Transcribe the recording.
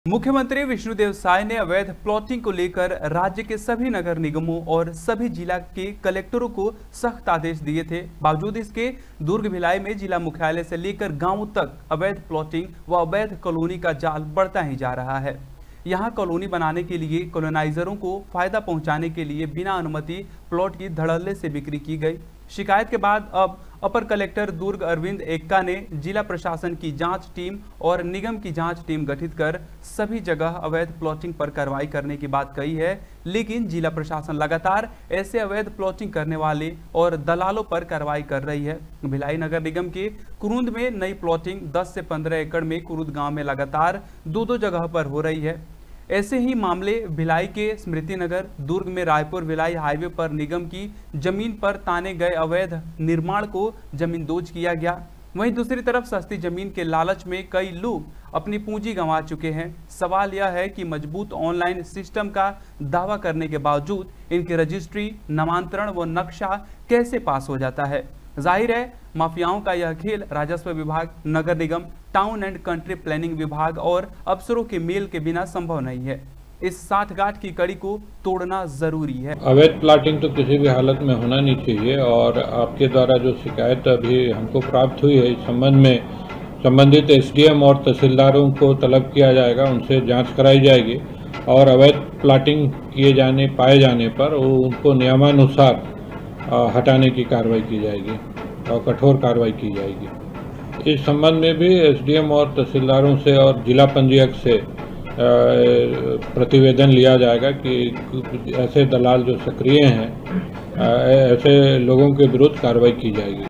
मुख्यमंत्री विष्णुदेव साय ने अवैध प्लॉटिंग को लेकर राज्य के सभी नगर निगमों और सभी जिला के कलेक्टरों को सख्त आदेश दिए थे। बावजूद इसके दुर्ग भिलाई में जिला मुख्यालय से लेकर गांवों तक अवैध प्लॉटिंग व अवैध कॉलोनी का जाल बढ़ता ही जा रहा है। यहां कॉलोनी बनाने के लिए कॉलोनाइजरों को फायदा पहुंचाने के लिए बिना अनुमति प्लॉट की धड़ल्ले से बिक्री की गई। शिकायत के बाद अब अपर कलेक्टर दुर्ग अरविंद एक्का ने जिला प्रशासन की जांच टीम और निगम की जांच टीम गठित कर सभी जगह अवैध प्लॉटिंग पर कार्रवाई करने की बात कही है, लेकिन जिला प्रशासन लगातार ऐसे अवैध प्लॉटिंग करने वाले और दलालों पर कार्रवाई कर रही है। भिलाई नगर निगम के कुरुंद में नई प्लॉटिंग 10 से 15 एकड़ में कुरुंद गांव में लगातार दो जगह पर हो रही है। ऐसे ही मामले भिलाई के स्मृति नगर, दुर्ग में रायपुर भिलाई हाईवे पर निगम की जमीन पर ताने गए अवैध निर्माण को जमींदोज किया गया। वहीं दूसरी तरफ सस्ती जमीन के लालच में कई लोग अपनी पूंजी गंवा चुके हैं। सवाल यह है कि मजबूत ऑनलाइन सिस्टम का दावा करने के बावजूद इनकी रजिस्ट्री, नामांतरण व नक्शा कैसे पास हो जाता है। जाहिर है माफियाओं का यह खेल राजस्व विभाग, नगर निगम, टाउन एंड कंट्री प्लानिंग विभाग और अफसरों के मेल के बिना संभव नहीं है। इस साठगांठ की कड़ी को तोड़ना जरूरी है। अवैध प्लॉटिंग तो किसी भी हालत में होना नहीं चाहिए और आपके द्वारा जो शिकायत अभी हमको प्राप्त हुई है, इस संबंध में संबंधित एसडीएम और तहसीलदारों को तलब किया जाएगा, उनसे जांच कराई जाएगी और अवैध प्लॉटिंग पाए जाने पर उनको नियमानुसार हटाने की कार्रवाई की जाएगी और कठोर कार्रवाई की जाएगी। इस संबंध में भी एसडीएम और तहसीलदारों से और जिला पंजीयक से प्रतिवेदन लिया जाएगा कि ऐसे दलाल जो सक्रिय हैं, ऐसे लोगों के विरुद्ध कार्रवाई की जाएगी।